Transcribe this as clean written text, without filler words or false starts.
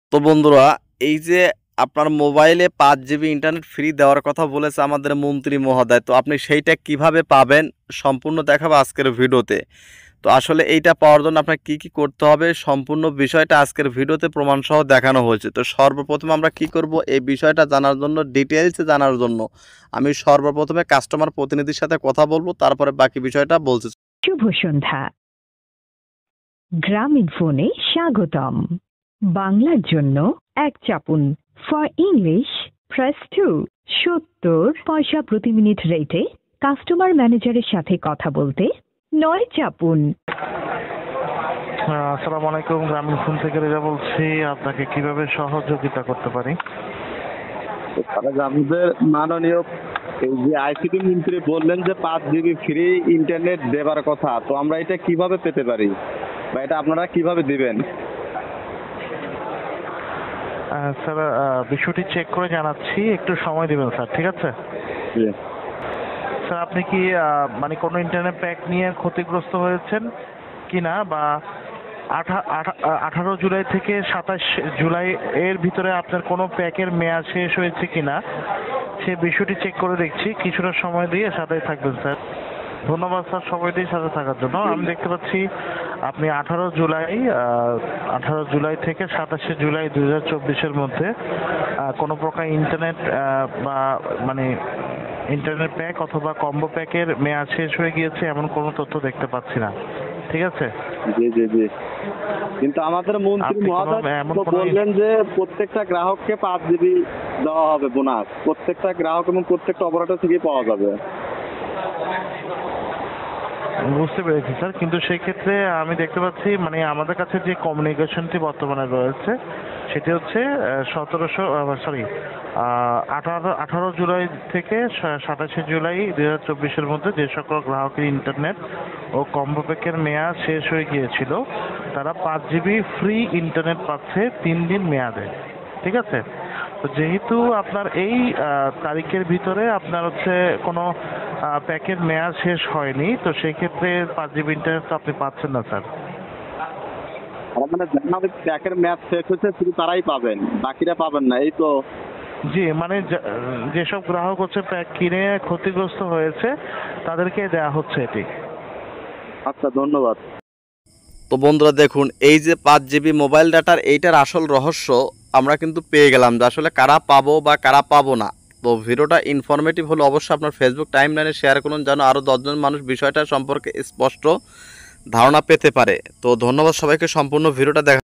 তো বন্ধুরা, এই যে আপনার মোবাইলে 5 জিবি ইন্টারনেট ফ্রি দেওয়ার কথা বলেছে আমাদের মন্ত্রী মহোদয়, তো আপনি সেইটা কিভাবে পাবেন সম্পূর্ণ দেখাবো আজকের ভিডিওতে। তো আসলে এইটা পাওয়ার জন্য আপনার কি কি করতে হবে সম্পূর্ণ বিষয়টা আজকের ভিডিওতে প্রমাণ সহ দেখানো হয়েছে। তো সর্বপ্রথম আমরা কি করব, এই বিষয়টা জানার জন্য, ডিটেইলসে জানার জন্য আমি সর্বপ্রথমে কাস্টমার প্রতিনিধির সাথে কথা বলবো, তারপরে বাকি বিষয়টা বলছি। শুভ সন্ধ্যা। গ্রামীণ ফোনে স্বাগতম। বাংলার জন্য এক চাপুন। For English press 2। 70 পয়সা প্রতি মিনিট রেটে কাস্টমার ম্যানেজারের সাথে কথা বলতে 9 চাপুন। আসসালামু আলাইকুম, গ্রামীণ ফোন থেকে রেজা বলছি। আপনাকে কিভাবে সহযোগিতা করতে পারি? আমাদের মাননীয় এই যে আইসিটি মন্ত্রী বললেন যে 5 জিবি ফ্রি ইন্টারনেট দেবার কথা, তো আমরা এটা কিভাবে পেতে পারি বা এটা আপনারা কিভাবে দিবেন? স্যার, বিষয়টি চেক করে জানাচ্ছি, একটু সময় দিবেন স্যার, ঠিক আছে? জি। স্যার, আপনি কি মানে কোনো ইন্টারনেট প্যাক নিয়ে ক্ষতিগ্রস্ত হয়েছেন কিনা, বা 18 জুলাই থেকে 27 জুলাই এর ভিতরে আপনার কোনো প্যাকের মেয়াদ শেষ হয়েছে কিনা সে বিষয়টি চেক করে দেখছি। কিছুটা সময় দিয়ে সাথেই থাকবেন স্যার। ধন্যবাদ স্যার সময় দিয়ে সাথে থাকার জন্য। আমি দেখতে পাচ্ছি আপনি 18 জুলাই থেকে 27 জুলাই 2024-এর মধ্যে কোনো প্রকার ইন্টারনেট বা মানে ইন্টারনেট প্যাক অথবা কম্বো প্যাকের মেয়াদ শেষ হয়ে গিয়েছে এমন কোনো তথ্য দেখতে পাচ্ছি না, ঠিক আছে? জি জি জি। কিন্তু আমাদের মন্ত্রী মহোদয় তো বললেন যে প্রত্যেকটা গ্রাহককে 5 জিবি দেওয়া হবে বোনাস, প্রত্যেকটা গ্রাহক এবং প্রত্যেকটা অপারেটর থেকে পাওয়া যাবে। বুঝতে পেরেছি স্যার, কিন্তু সেই ক্ষেত্রে আমি দেখতে পাচ্ছি মানে আমাদের কাছে যে কমিউনিকেশনটি বর্তমানে রয়েছে সেটি হচ্ছে 18 জুলাই থেকে 27 জুলাই 2024-এর মধ্যে যে সকল গ্রাহকের ইন্টারনেট ও কম্বো প্যাকের মেয়াদ শেষ হয়ে গিয়েছিল তারা 5 জিবি ফ্রি ইন্টারনেট পাচ্ছে 3 দিন মেয়াদে, ঠিক আছে? তো যেহেতু আপনার এই তারিখের ভিতরে আপনার হচ্ছে কোনো প্যাকের মেয়াদ শেষ হয়নি, তো সেই ক্ষেত্রে 5 জিবি ইন্টারনেট তো আপনি পাচ্ছেন না স্যার। মানে যাদের প্যাকের মেয়াদ শেষ হচ্ছে শুধু তারাই পাবেন, বাকিরা পাবেন না, এই তো? জি, মানে যেসব গ্রাহক হচ্ছে প্যাক কিনে ক্ষতিগ্রস্ত হয়েছে তাদেরকে দেয়া হচ্ছে এটি। আচ্ছা, ধন্যবাদ। তো বন্ধুরা দেখুন, এই যে 5 জিবি মোবাইল ডাটার এইটার আসল রহস্য আমরা কিন্তু পেয়ে গেলাম, যে আসলে কারা পাবো বা কারা পাবো না। তো ভিডিওটা ইনফরমেটিভ হলে অবশ্যই আপনার ফেসবুক টাইমলাইনে শেয়ার করুন, যেন আরও 10জন মানুষ বিষয়টা সম্পর্কে স্পষ্ট ধারণা পেতে পারে। তো ধন্যবাদ সবাইকে সম্পূর্ণ ভিডিওটা দেখা।